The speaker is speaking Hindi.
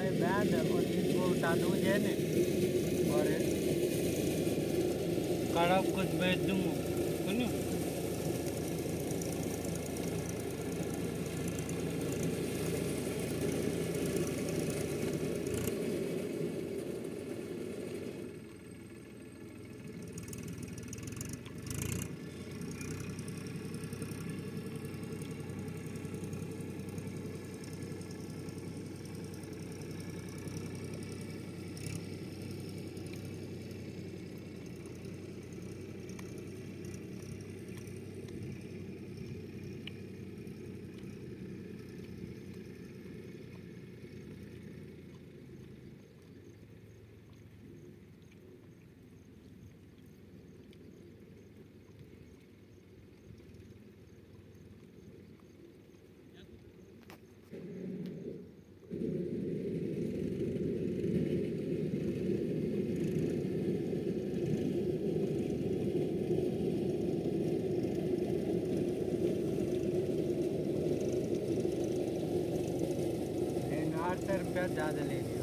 बैंड और इनको उठा दूँ जेने और कड़ा कुछ बेच दूँगा सुनो। ₹8 ज़्यादा ले लिया।